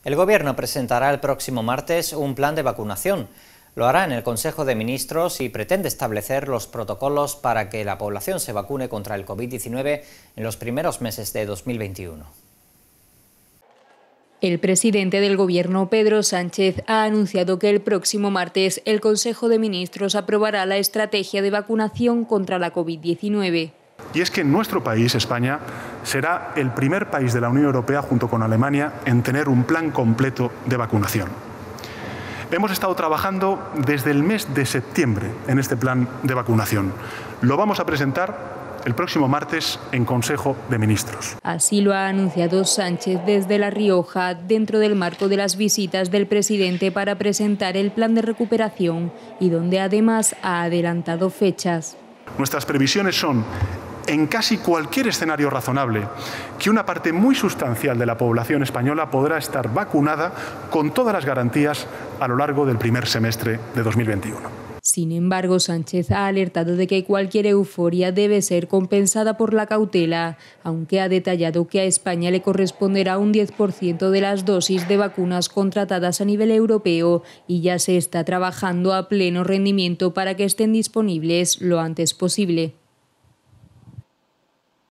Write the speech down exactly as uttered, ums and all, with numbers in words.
El Gobierno presentará el próximo martes un plan de vacunación. Lo hará en el Consejo de Ministros y pretende establecer los protocolos para que la población se vacune contra el COVID diecinueve en los primeros meses de dos mil veintiuno. El presidente del Gobierno, Pedro Sánchez, ha anunciado que el próximo martes el Consejo de Ministros aprobará la estrategia de vacunación contra la COVID diecinueve. Y es que nuestro país, España, será el primer país de la Unión Europea, junto con Alemania, en tener un plan completo de vacunación. Hemos estado trabajando desde el mes de septiembre en este plan de vacunación. Lo vamos a presentar el próximo martes en Consejo de Ministros. Así lo ha anunciado Sánchez desde La Rioja, dentro del marco de las visitas del presidente para presentar el plan de recuperación y donde además ha adelantado fechas. Nuestras previsiones son, en casi cualquier escenario razonable, que una parte muy sustancial de la población española podrá estar vacunada con todas las garantías a lo largo del primer semestre de dos mil veintiuno. Sin embargo, Sánchez ha alertado de que cualquier euforia debe ser compensada por la cautela, aunque ha detallado que a España le corresponderá un diez por ciento de las dosis de vacunas contratadas a nivel europeo y ya se está trabajando a pleno rendimiento para que estén disponibles lo antes posible.